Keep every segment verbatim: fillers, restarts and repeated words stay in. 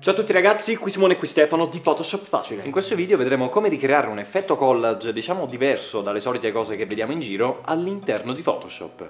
Ciao a tutti ragazzi, qui Simone e qui Stefano di Photoshop Facile. In questo video vedremo come ricreare un effetto collage, diciamo diverso dalle solite cose che vediamo in giro, all'interno di Photoshop.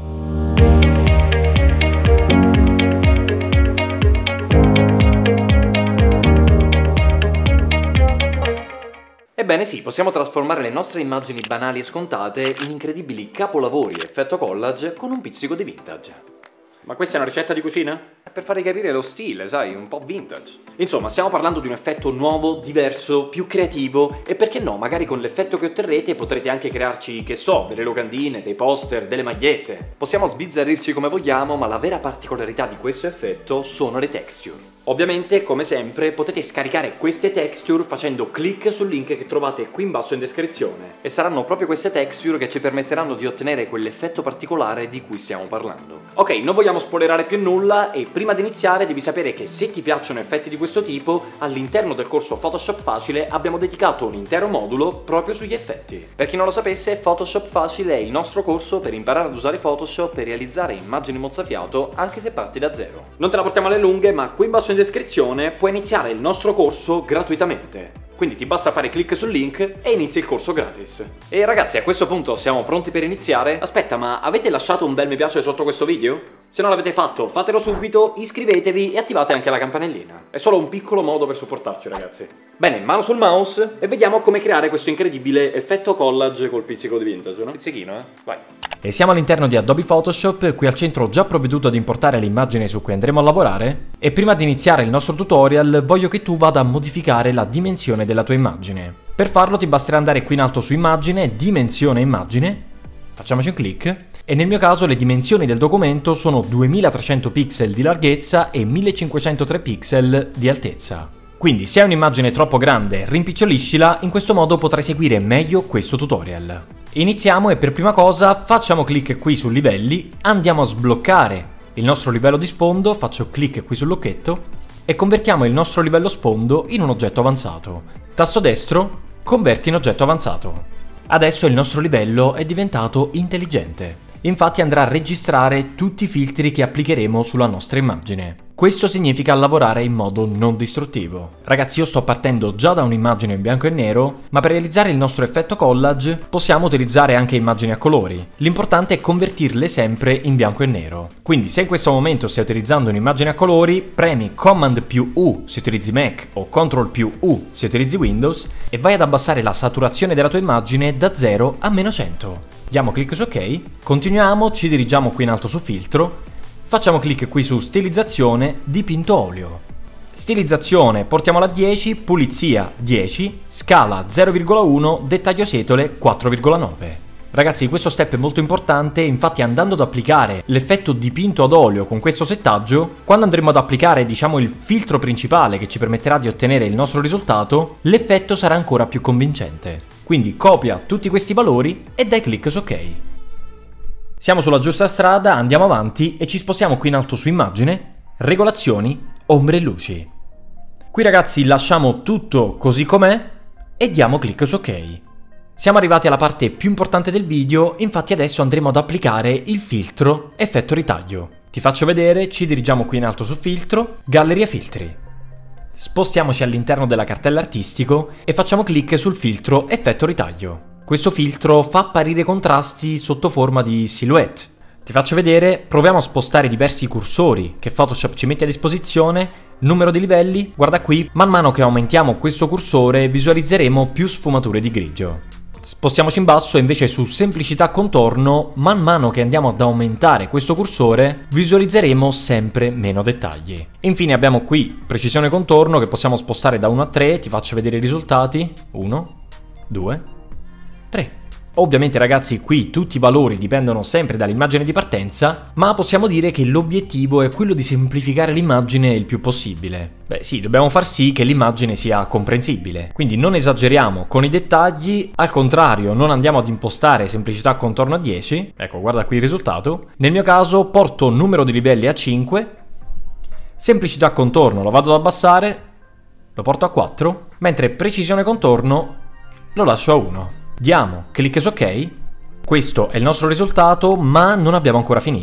Ebbene sì, possiamo trasformare le nostre immagini banali e scontate in incredibili capolavori effetto collage con un pizzico di vintage. Ma questa è una ricetta di cucina? Per farvi capire lo stile, sai, un po' vintage. Insomma, stiamo parlando di un effetto nuovo, diverso, più creativo e perché no, magari con l'effetto che otterrete potrete anche crearci, che so, delle locandine, dei poster, delle magliette. Possiamo sbizzarrirci come vogliamo, ma la vera particolarità di questo effetto sono le texture. Ovviamente, come sempre, potete scaricare queste texture facendo clic sul link che trovate qui in basso in descrizione. E saranno proprio queste texture che ci permetteranno di ottenere quell'effetto particolare di cui stiamo parlando. Ok, non vogliamo spoilerare più nulla e prima di iniziare devi sapere che se ti piacciono effetti di questo tipo, all'interno del corso Photoshop Facile abbiamo dedicato un intero modulo proprio sugli effetti. Per chi non lo sapesse, Photoshop Facile è il nostro corso per imparare ad usare Photoshop e realizzare immagini mozzafiato anche se parti da zero. Non te la portiamo alle lunghe, ma qui in basso in descrizione puoi iniziare il nostro corso gratuitamente. Quindi ti basta fare clic sul link e inizi il corso gratis. E ragazzi, a questo punto siamo pronti per iniziare? Aspetta, ma avete lasciato un bel mi piace sotto questo video? Se non l'avete fatto, fatelo subito, iscrivetevi e attivate anche la campanellina. È solo un piccolo modo per supportarci, ragazzi. Bene, mano sul mouse e vediamo come creare questo incredibile effetto collage col pizzico di vintage, no? Pizzichino, eh? Vai. E siamo all'interno di Adobe Photoshop, qui al centro ho già provveduto ad importare l'immagine su cui andremo a lavorare. E prima di iniziare il nostro tutorial voglio che tu vada a modificare la dimensione della tua immagine. Per farlo ti basterà andare qui in alto su immagine, dimensione immagine, facciamoci un clic. E nel mio caso le dimensioni del documento sono duemilatrecento pixel di larghezza e millecinquecentotre pixel di altezza. Quindi se hai un'immagine troppo grande, rimpiccioliscila, in questo modo potrai seguire meglio questo tutorial. Iniziamo e per prima cosa facciamo clic qui su livelli, andiamo a sbloccare il nostro livello di sfondo, faccio clic qui sull'occhetto e convertiamo il nostro livello sfondo in un oggetto avanzato. Tasto destro, converti in oggetto avanzato. Adesso il nostro livello è diventato intelligente. Infatti andrà a registrare tutti i filtri che applicheremo sulla nostra immagine. Questo significa lavorare in modo non distruttivo. Ragazzi, io sto partendo già da un'immagine in bianco e nero, ma per realizzare il nostro effetto collage possiamo utilizzare anche immagini a colori. L'importante è convertirle sempre in bianco e nero. Quindi se in questo momento stai utilizzando un'immagine a colori, premi Command più U se utilizzi Mac o Control più U se utilizzi Windows e vai ad abbassare la saturazione della tua immagine da zero a meno cento. Diamo clic su ok, continuiamo, ci dirigiamo qui in alto su filtro, facciamo clic qui su stilizzazione, dipinto olio. Stilizzazione portiamola a dieci, pulizia dieci, scala zero virgola uno, dettaglio setole quattro virgola nove. Ragazzi, questo step è molto importante, infatti andando ad applicare l'effetto dipinto ad olio con questo settaggio, quando andremo ad applicare diciamo il filtro principale che ci permetterà di ottenere il nostro risultato, l'effetto sarà ancora più convincente. Quindi copia tutti questi valori e dai clic su ok. Siamo sulla giusta strada, andiamo avanti e ci spostiamo qui in alto su immagine, regolazioni, ombre e luci. Qui ragazzi lasciamo tutto così com'è e diamo clic su ok. Siamo arrivati alla parte più importante del video, infatti adesso andremo ad applicare il filtro effetto ritaglio. Ti faccio vedere, ci dirigiamo qui in alto su filtro, galleria filtri. Spostiamoci all'interno della cartella artistico e facciamo clic sul filtro effetto ritaglio. Questo filtro fa apparire contrasti sotto forma di silhouette. Ti faccio vedere, proviamo a spostare diversi cursori che Photoshop ci mette a disposizione, numero di livelli, guarda qui, man mano che aumentiamo questo cursore visualizzeremo più sfumature di grigio. Spostiamoci in basso e invece su semplicità contorno, man mano che andiamo ad aumentare questo cursore, visualizzeremo sempre meno dettagli. Infine abbiamo qui precisione contorno che possiamo spostare da uno a tre, ti faccio vedere i risultati. uno, due, tre. Ovviamente ragazzi qui tutti i valori dipendono sempre dall'immagine di partenza, ma possiamo dire che l'obiettivo è quello di semplificare l'immagine il più possibile. Beh sì, dobbiamo far sì che l'immagine sia comprensibile, quindi non esageriamo con i dettagli, al contrario non andiamo ad impostare semplicità contorno a dieci, ecco guarda qui il risultato. Nel mio caso porto numero di livelli a cinque, semplicità contorno lo vado ad abbassare, lo porto a quattro, mentre precisione contorno lo lascio a uno. Diamo clic su ok, questo è il nostro risultato ma non abbiamo ancora finito.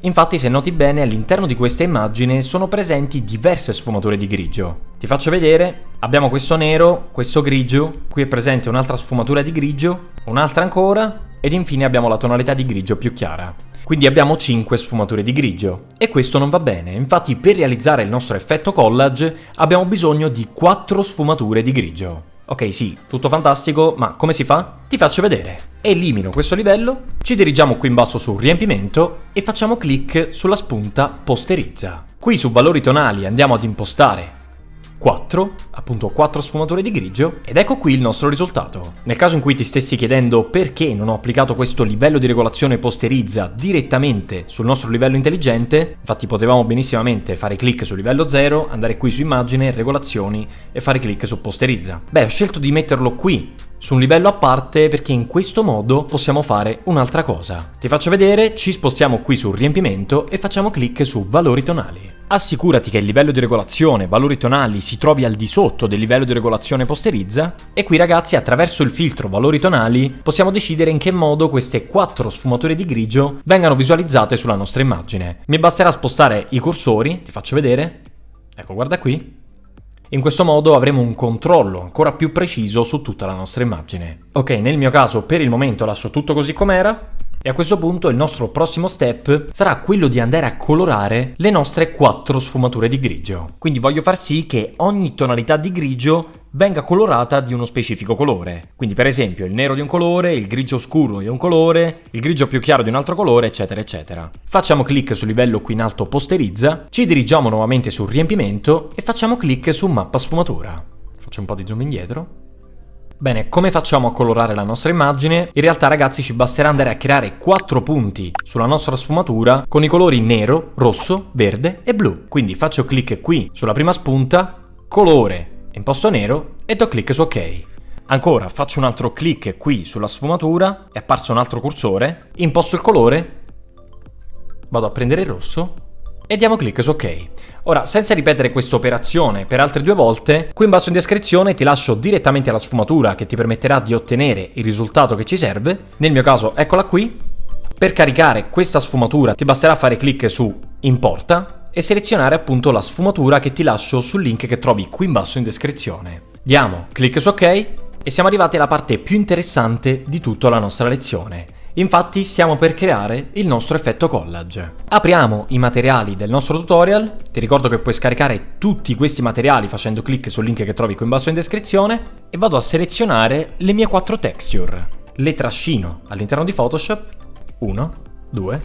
Infatti, se noti bene, all'interno di questa immagine sono presenti diverse sfumature di grigio. Ti faccio vedere, abbiamo questo nero, questo grigio, qui è presente un'altra sfumatura di grigio, un'altra ancora, ed infine abbiamo la tonalità di grigio più chiara. Quindi abbiamo cinque sfumature di grigio. E questo non va bene, infatti per realizzare il nostro effetto collage abbiamo bisogno di quattro sfumature di grigio. Ok, sì, tutto fantastico, ma come si fa? Ti faccio vedere. Elimino questo livello, ci dirigiamo qui in basso su riempimento e facciamo clic sulla spunta posterizza. Qui su valori tonali andiamo ad impostare quattro, appunto quattro sfumature di grigio, ed ecco qui il nostro risultato. Nel caso in cui ti stessi chiedendo perché non ho applicato questo livello di regolazione posterizza direttamente sul nostro livello intelligente, infatti potevamo benissimamente fare clic su livello zero, andare qui su immagine, regolazioni e fare clic su posterizza. Beh, ho scelto di metterlo qui su un livello a parte perché in questo modo possiamo fare un'altra cosa. Ti faccio vedere, ci spostiamo qui su riempimento e facciamo clic su valori tonali. Assicurati che il livello di regolazione valori tonali si trovi al di sotto del livello di regolazione posterizza e qui ragazzi attraverso il filtro valori tonali possiamo decidere in che modo queste quattro sfumature di grigio vengano visualizzate sulla nostra immagine. Mi basterà spostare i cursori, ti faccio vedere, ecco guarda qui. In questo modo avremo un controllo ancora più preciso su tutta la nostra immagine. Ok, nel mio caso per il momento lascio tutto così com'era e a questo punto il nostro prossimo step sarà quello di andare a colorare le nostre quattro sfumature di grigio. Quindi voglio far sì che ogni tonalità di grigio venga colorata di uno specifico colore. Quindi per esempio il nero di un colore, il grigio scuro di un colore, il grigio più chiaro di un altro colore, eccetera eccetera. Facciamo clic sul livello qui in alto posterizza, ci dirigiamo nuovamente sul riempimento e facciamo clic su mappa sfumatura. Faccio un po' di zoom indietro. Bene, come facciamo a colorare la nostra immagine? In realtà ragazzi ci basterà andare a creare quattro punti sulla nostra sfumatura con i colori nero, rosso, verde e blu. Quindi faccio clic qui sulla prima spunta, colore, imposto nero e do clic su ok. Ancora faccio un altro clic qui sulla sfumatura, è apparso un altro cursore, imposto il colore, vado a prendere il rosso e diamo clic su ok. Ora, senza ripetere questa operazione per altre due volte, qui in basso in descrizione ti lascio direttamente alla sfumatura che ti permetterà di ottenere il risultato che ci serve. Nel mio caso, eccola qui. Per caricare questa sfumatura ti basterà fare clic su importa e selezionare appunto la sfumatura che ti lascio sul link che trovi qui in basso in descrizione. Diamo clic su ok e siamo arrivati alla parte più interessante di tutta la nostra lezione. Infatti stiamo per creare il nostro effetto collage. Apriamo i materiali del nostro tutorial, ti ricordo che puoi scaricare tutti questi materiali facendo clic sul link che trovi qui in basso in descrizione e vado a selezionare le mie quattro texture. Le trascino all'interno di Photoshop, uno, due,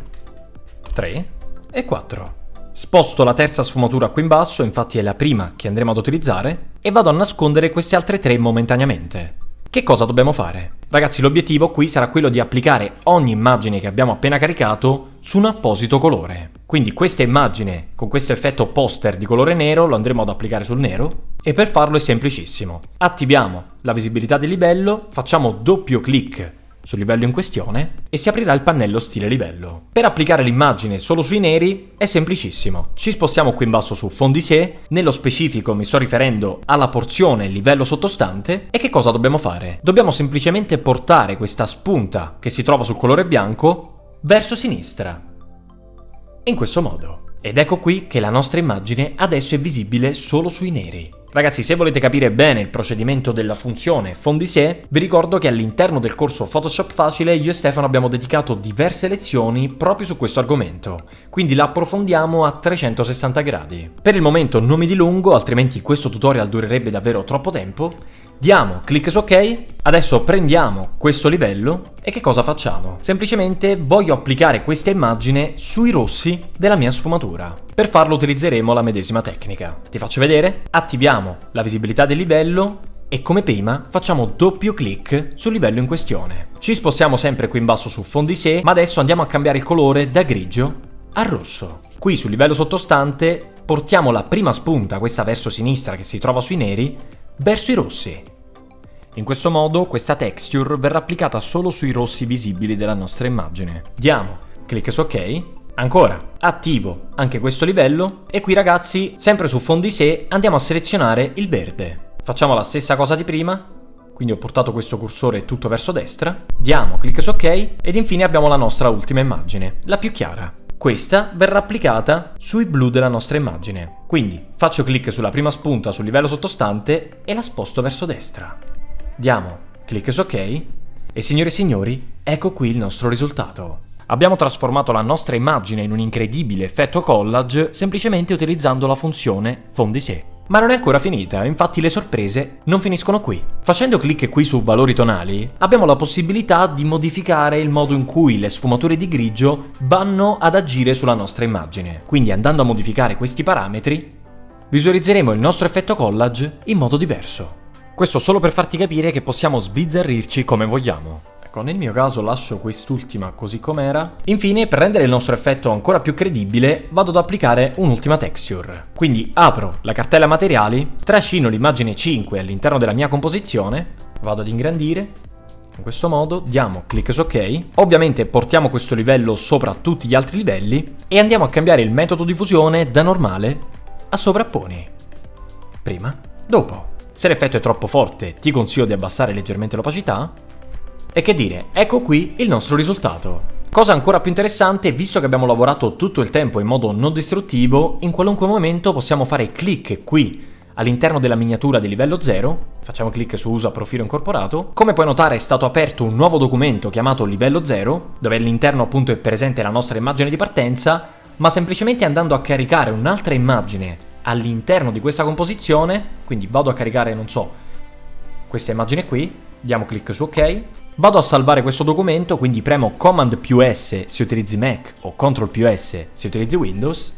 tre e quattro. Sposto la terza sfumatura qui in basso, infatti è la prima che andremo ad utilizzare, e vado a nascondere queste altre tre momentaneamente. Che cosa dobbiamo fare? Ragazzi, l'obiettivo qui sarà quello di applicare ogni immagine che abbiamo appena caricato su un apposito colore. Quindi questa immagine con questo effetto poster di colore nero lo andremo ad applicare sul nero e per farlo è semplicissimo. Attiviamo la visibilità del livello, facciamo doppio clic sul livello in questione e si aprirà il pannello stile livello. Per applicare l'immagine solo sui neri è semplicissimo. Ci spostiamo qui in basso su fondi se, nello specifico mi sto riferendo alla porzione livello sottostante e che cosa dobbiamo fare? Dobbiamo semplicemente portare questa spunta che si trova sul colore bianco verso sinistra. In questo modo. Ed ecco qui che la nostra immagine adesso è visibile solo sui neri. Ragazzi, se volete capire bene il procedimento della funzione fondi se, vi ricordo che all'interno del corso Photoshop Facile io e Stefano abbiamo dedicato diverse lezioni proprio su questo argomento, quindi la approfondiamo a trecentosessanta gradi. Per il momento non mi dilungo, altrimenti questo tutorial durerebbe davvero troppo tempo. Diamo clic su ok, adesso prendiamo questo livello e che cosa facciamo? Semplicemente voglio applicare questa immagine sui rossi della mia sfumatura. Per farlo utilizzeremo la medesima tecnica. Ti faccio vedere? Attiviamo la visibilità del livello e come prima facciamo doppio clic sul livello in questione. Ci spostiamo sempre qui in basso su fondi se, ma adesso andiamo a cambiare il colore da grigio a rosso. Qui sul livello sottostante portiamo la prima spunta, questa verso sinistra che si trova sui neri, verso i rossi. In questo modo questa texture verrà applicata solo sui rossi visibili della nostra immagine. Diamo clic su ok, ancora attivo anche questo livello e qui ragazzi, sempre su fondi se, andiamo a selezionare il verde. Facciamo la stessa cosa di prima, quindi ho portato questo cursore tutto verso destra, diamo clic su ok ed infine abbiamo la nostra ultima immagine, la più chiara. questa verrà applicata sui blu della nostra immagine. Quindi faccio clic sulla prima spunta sul livello sottostante e la sposto verso destra. Diamo clic su ok e signore e signori, ecco qui il nostro risultato. Abbiamo trasformato la nostra immagine in un incredibile effetto collage semplicemente utilizzando la funzione fondi se. Ma non è ancora finita, infatti le sorprese non finiscono qui. Facendo clic qui su valori tonali, abbiamo la possibilità di modificare il modo in cui le sfumature di grigio vanno ad agire sulla nostra immagine. Quindi andando a modificare questi parametri, visualizzeremo il nostro effetto collage in modo diverso. Questo solo per farti capire che possiamo sbizzarrirci come vogliamo. Ecco, nel mio caso lascio quest'ultima così com'era. Infine, per rendere il nostro effetto ancora più credibile, vado ad applicare un'ultima texture. Quindi apro la cartella materiali, trascino l'immagine cinque all'interno della mia composizione, vado ad ingrandire, in questo modo, diamo clic su ok, ovviamente portiamo questo livello sopra tutti gli altri livelli e andiamo a cambiare il metodo di fusione da normale a sovrapponi. Prima, dopo. Se l'effetto è troppo forte, ti consiglio di abbassare leggermente l'opacità. E che dire, ecco qui il nostro risultato. Cosa ancora più interessante, visto che abbiamo lavorato tutto il tempo in modo non distruttivo, in qualunque momento possiamo fare clic qui all'interno della miniatura di livello zero, facciamo clic su usa profilo incorporato. Come puoi notare è stato aperto un nuovo documento chiamato livello zero, dove all'interno appunto è presente la nostra immagine di partenza, ma semplicemente andando a caricare un'altra immagine all'interno di questa composizione, quindi vado a caricare, non so, questa immagine qui, diamo clic su ok, vado a salvare questo documento, quindi premo Command più S se utilizzi Mac o Control più S se utilizzi Windows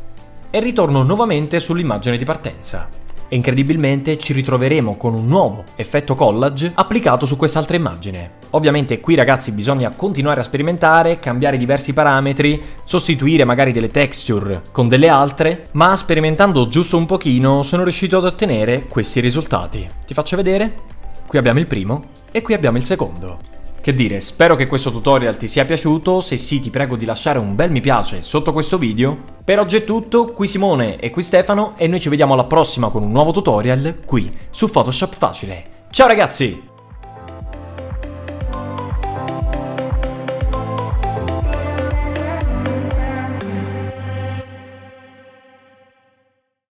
e ritorno nuovamente sull'immagine di partenza. E incredibilmente ci ritroveremo con un nuovo effetto collage applicato su quest'altra immagine. Ovviamente qui ragazzi bisogna continuare a sperimentare, cambiare diversi parametri, sostituire magari delle texture con delle altre, ma sperimentando giusto un pochino sono riuscito ad ottenere questi risultati. Ti faccio vedere? Qui abbiamo il primo e qui abbiamo il secondo. Che dire, spero che questo tutorial ti sia piaciuto, se sì ti prego di lasciare un bel mi piace sotto questo video. Per oggi è tutto, qui Simone e qui Stefano e noi ci vediamo alla prossima con un nuovo tutorial qui su Photoshop Facile. Ciao ragazzi!